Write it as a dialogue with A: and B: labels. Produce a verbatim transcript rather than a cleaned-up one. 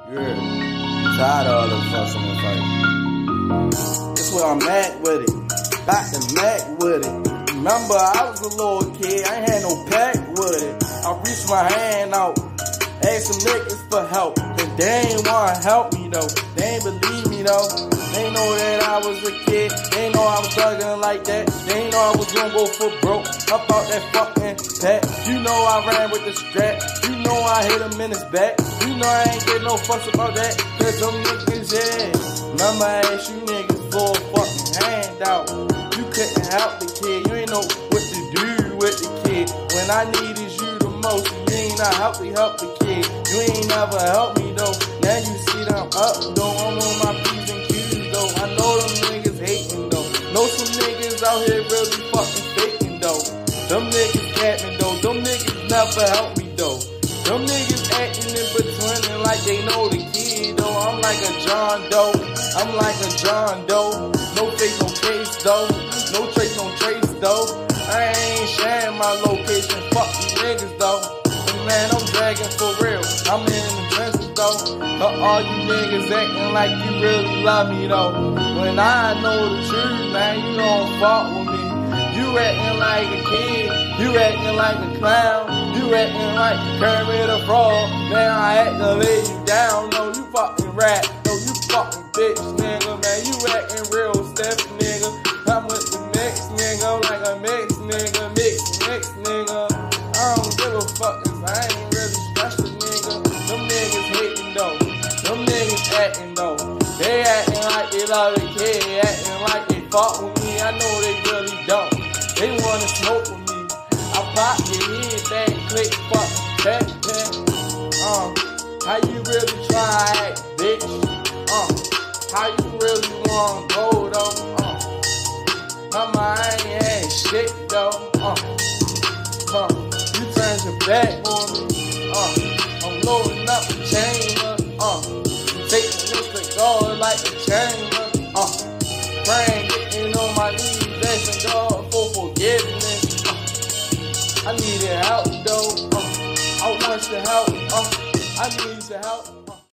A: Yeah, tired of all the fussing and fighting. That's where I'm at with it. Back to Mac with it. Remember, I was a little kid, I ain't had no pack with it. I reached my hand out, asked some niggas for help, but they ain't wanna help me though. They ain't believe me though. They ain't know that I was a kid. They ain't know I was thugging like that. They ain't know I was gonna go for broke. I bought that fucking pack. You know I ran with the strap. You know I hit him in his back. You know I ain't get no fuss about that. Cause them niggas, yeah. Remember I asked you niggas for a fucking handout. You couldn't help the kid. You ain't know what to do with the kid. When I needed you the most, you ain't not help me help the kid. You ain't never help me though. Now you see that I'm up though. I'm on my P's and Q's though. I know them niggas hating though. Know some niggas out here really fucking faking though. Them niggas capping though. Them niggas never help me though. Them niggas acting in between like they know the kid though. I'm like a John Doe. I'm like a John Doe. No face, no case though. No trace, no trace though. I ain't sharing my location. Fuck these niggas though. And man, I'm dragging for real. I'm in the trenches though. But all you niggas acting like you really love me though. When I know the truth, man, you don't fuck with me. You acting like a kid. You acting like a clown. You acting like Kermit the Frog. Now I act to lay you down. No, you fucking rat. No, you fucking bitch, nigga. Man, you acting real stiff, nigga. I'm with the mix, nigga. Like a mix, nigga. Mix, mix, nigga. I don't give a fuck if I ain't really special, nigga. Them niggas hating though. Them niggas acting though. They acting like they love the kid. Acting like they fuck with me. I know they really don't. They wanna smoke with me. I pop your head, that click, fuck, back, back. Uh, how you really try to act, bitch? Uh, how you really wanna go though? Uh, mama, I ain't had shit though. Uh, uh, you turned your back on me. Uh, I'm loading up the chamber. Uh, taking this to go like a chamber. Uh, praying, getting on my knees, asking God for forgiveness. Uh, I needed help though. Uh, I want your help. Uh, I need your help.